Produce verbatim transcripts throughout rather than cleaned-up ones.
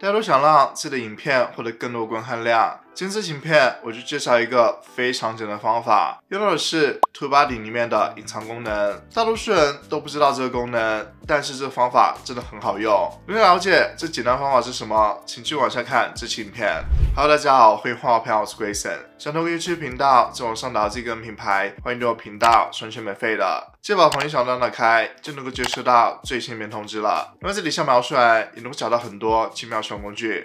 大家都想让自己的影片获得更多观看量，今天这期影片我就介绍一个非常简单的方法，用到的是 TubeBuddy 里面的隐藏功能。大多数人都不知道这个功能，但是这个方法真的很好用。如果了解这简单方法是什么，请继续往下看这期影片。Hello， 大家好，欢迎换我频道，我是 Grayson。想通过 YouTube 频道在网上打造自己个人品牌，欢迎订阅我频道，完全免费的。记得把黄金小灯打开，就能够接收到最新影片通知了。那么这里下描述栏也能够找到很多奇妙使用工具。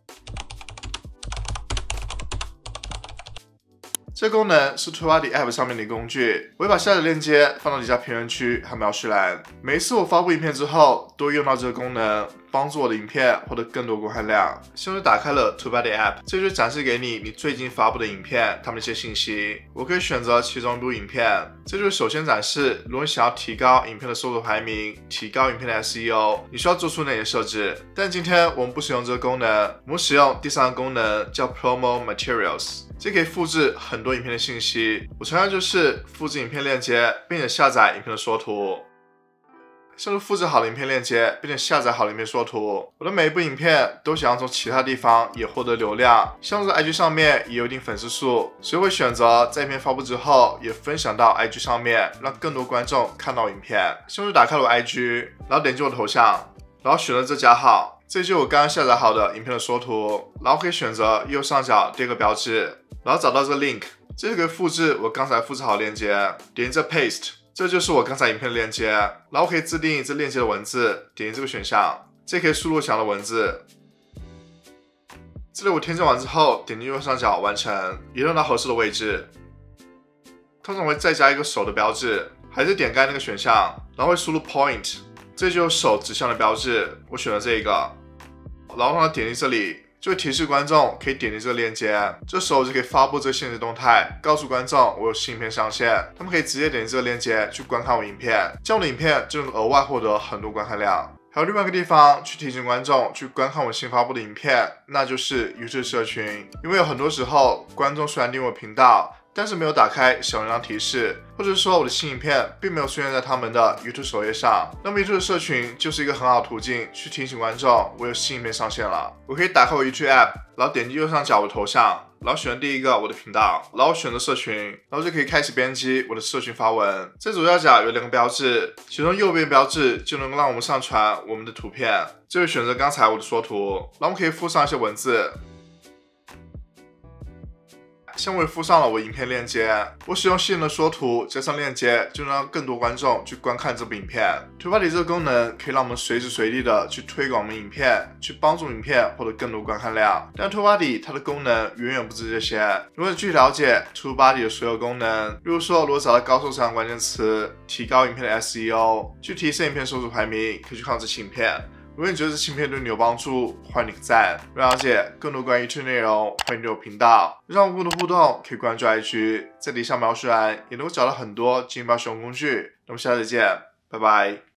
这个功能是 TubeBuddy App 上面的工具，我会把下载链接放到底下评论区和描述栏。每一次我发布影片之后，都会用到这个功能，帮助我的影片获得更多观看量。现在打开了 TubeBuddy App， 这就展示给你你最近发布的影片，它们的一些信息。我可以选择其中一部影片，这就是首先展示，如果你想要提高影片的搜索排名，提高影片的 S E O， 你需要做出哪些设置。但今天我们不使用这个功能，我们使用第三个功能叫 Promo Materials。这可以复制很多影片的信息，我常常就是复制影片链接，并且下载影片的缩图。像是复制好的影片链接，并且下载好的影片缩图。我的每一部影片都想要从其他地方也获得流量，像是 I G 上面也有一定粉丝数，所以会选择在影片发布之后也分享到 I G 上面，让更多观众看到影片。像是打开了我 I G， 然后点击我的头像，然后选择这加号。这就是我刚刚下载好的影片的缩图，然后可以选择右上角第二个标志，然后找到这个 link， 这就可以复制我刚才复制好的链接，点击这 paste， 这就是我刚才影片的链接，然后可以自定义这链接的文字，点击这个选项，这可以输入想要的文字。这里我添加完之后，点击右上角完成，移动到合适的位置。通常会再加一个手的标志，还是点开那个选项，然后会输入 point， 这就是手指向的标志，我选了这一个。然后呢，点击这里，就会提示观众可以点击这个链接，这时候就可以发布这个限时动态，告诉观众我有新影片上线，他们可以直接点击这个链接去观看我影片，这样我的影片就能额外获得很多观看量。还有另外一个地方去提醒观众去观看我新发布的影片，那就是 YouTube 社群，因为有很多时候观众虽然订阅我频道，但是没有打开小铃铛提示，或者说我的新影片并没有出现在他们的 YouTube 首页上，那么 YouTube 社群就是一个很好的途径去提醒观众我有新影片上线了。我可以打开我 YouTube App， 然后点击右上角我的头像，然后选第一个我的频道，然后选择社群，然后就可以开始编辑我的社群发文。在左下角有两个标志，其中右边标志就能够让我们上传我们的图片，这就选择刚才我的缩图，然后我们可以附上一些文字。像我也附上了我影片链接，我使用新的缩图加上链接，就能让更多观众去观看这部影片。TubeBuddy 这个功能可以让我们随时随地的去推广我们影片，去帮助影片获得更多观看量。但 TubeBuddy 它的功能远远不止这些。如果你继续了解 TubeBuddy 的所有功能，例如说如果找到高搜查关键词，提高影片的 S E O， 去提升影片搜索排名，可以去看这期影片。如果你觉得这期影片对你有帮助，欢迎点个赞。为了解更多关于 YouTube 内容，欢迎订阅我频道。让我更多互动，可以关注 I G， 在底下描述栏也能够找到很多精爆使用工具。那么下次再见，拜拜。